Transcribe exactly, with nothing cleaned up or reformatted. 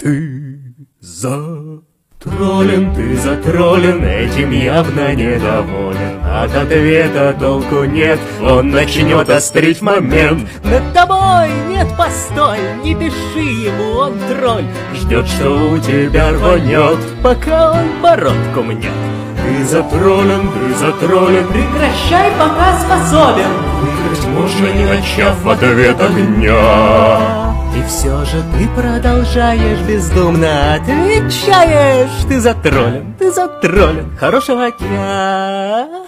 Ты затроллен, ты затроллен, этим явно недоволен. От ответа толку нет, он начнет острить момент. Над тобой нет, постой, не пиши ему, он тролль. Ждет, что у тебя рванет, пока он бородку мнет. Ты затроллен, ты затроллен, прекращай, пока способен. Выиграть можно, не начав в ответ огня. И все же ты продолжаешь бездумно отвечаешь. Ты затроллен, ты затроллен, хорошего дня.